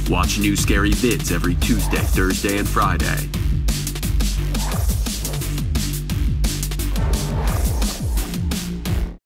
Watch new scary vids every Tuesday, Thursday, and Friday.